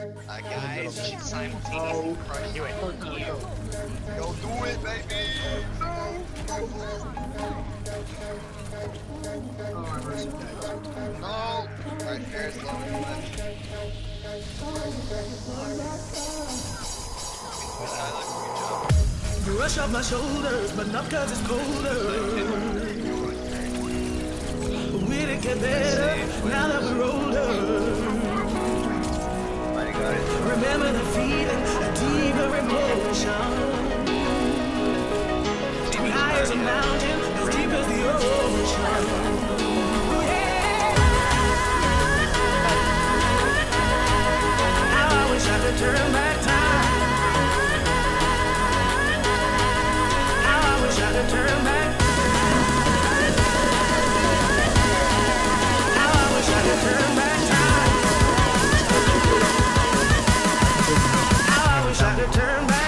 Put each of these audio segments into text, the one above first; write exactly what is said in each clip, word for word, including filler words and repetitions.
Uh, guys, you should simultaneously crush you and you. Go do it, baby! No! My hair's low too much. Brush off my shoulders, but not cause it's colder. Will it get better now that we're older? Remember the feeling, a deeper emotion. High as a mountain, as deep as the ocean. Yeah. How I wish I could turn back time. How I wish I could turn back. How I wish I could turn back time. How I wish I could turn back.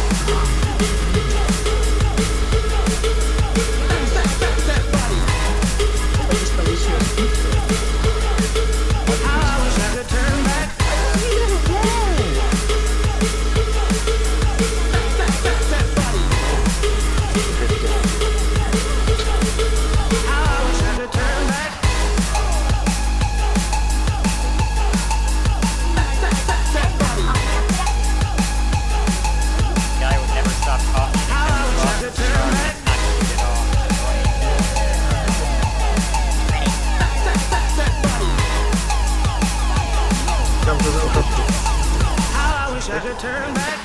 I could turn back.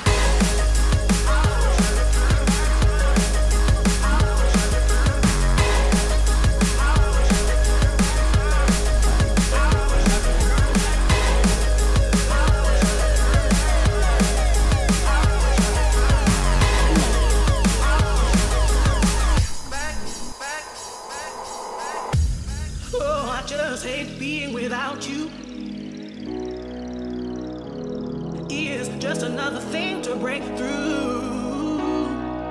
Oh, I just hate being without you. Is just another thing to break through.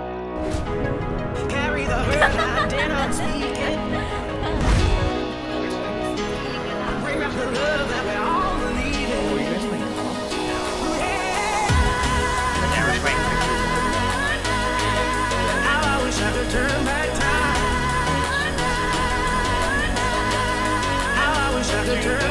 Carry the hurt I did not speak it. Bring back the love that we all believe in. How I wish I could turn back time. How I wish I could turn